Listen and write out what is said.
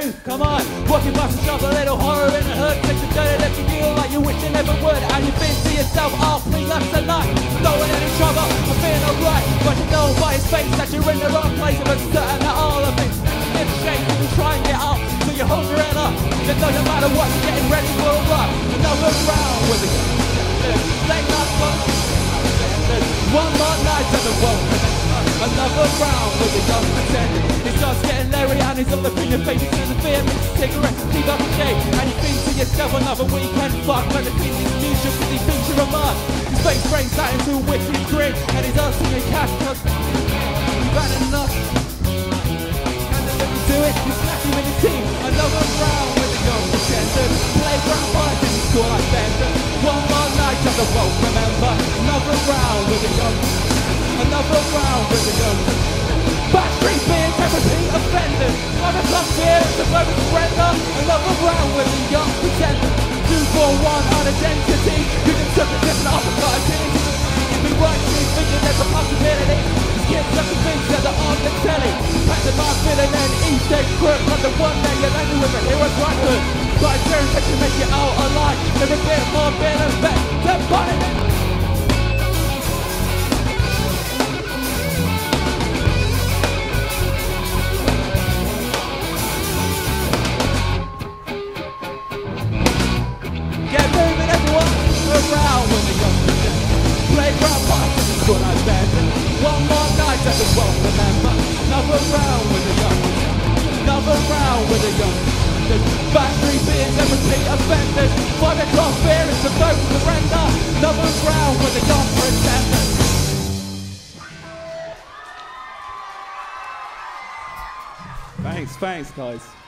truth, come on. Walking past the shop, a little horror in the hood. Takes a dirty look at you like you wish you never would. And you think to yourself, oh please that's a lie. No one in trouble, I'm feeling alright. But you know by his face that you're in the wrong place. But certain that all of it's in shape. You try and get up, so you hold your head up. It doesn't matter what, you're getting ready for a run. Another round with the late last one. One more night and the world. Another round with the young pretender. He starts getting Larry and he's all up in your face. He says a beer, makes a cigarette, keep up the shade. And you think to yourself another weekend fuck. When the kid's his future cause he thinks you're a mug. His face breaks out into a wicked grin. And he's asking your cash cause you've had enough. And then when you do it, you smack him in the teeth. Another round with the young pretender. Playground fight in the school like Bender. One more night of the world, remember. Another round with the young. Another round with the young. Backstreet being repeat offenders. On a club beer, it's a verbal surrender. Another round with the young pretender. 241 on identity. You can took a different opportunity. If we weren't thinking there's a possibility. These kids are convinced that they're on the telly. Back to my villain and East Egg crook. On the one day you're landing with a hero's right hood. But it's very to make you out alive. They're a bit more bitter and better than it. Around when the young playground fight in the school I abandoned. One more night that the world remember. Another round with the young. Another round with the young. Backstreet beers and repeat offenders. 5 o'clock beer is the vote surrender. Another round with the young pretender. Thanks guys.